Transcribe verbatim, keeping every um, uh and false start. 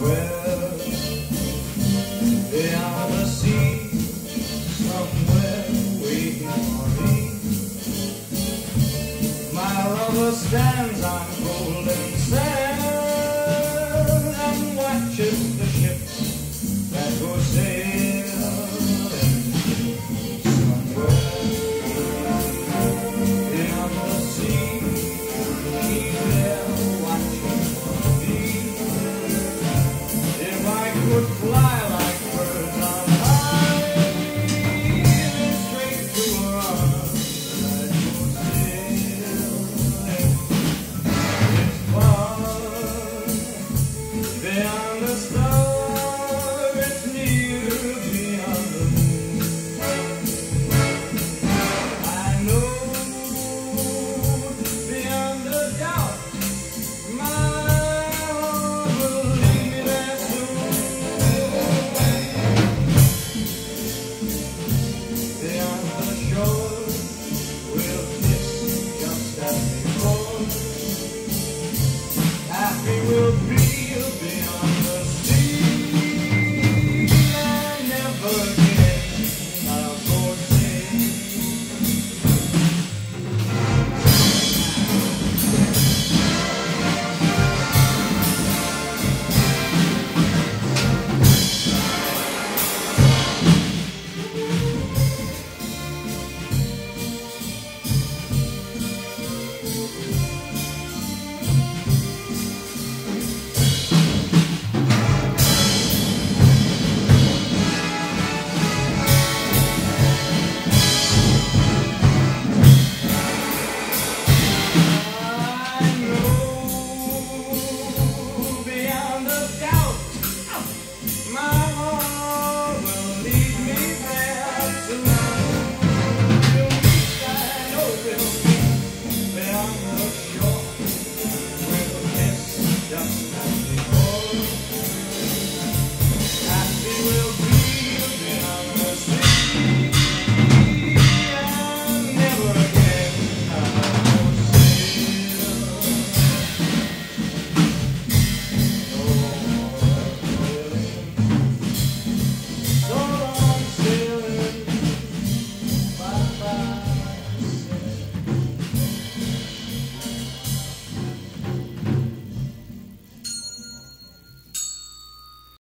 somewhere beyond the sea, somewhere waiting for me. My lover stands on golden sand and watches the ships that go sailing somewhere beyond the sea. She's there watching for me. If I could fly like birds on high, straight to her arms, I'd go sailing. It's far beyond the star, it's near beyond the moon. I know beyond a doubt my heart will lead me there soon. Beyond the shore we'll kiss just as before. Happy we'll be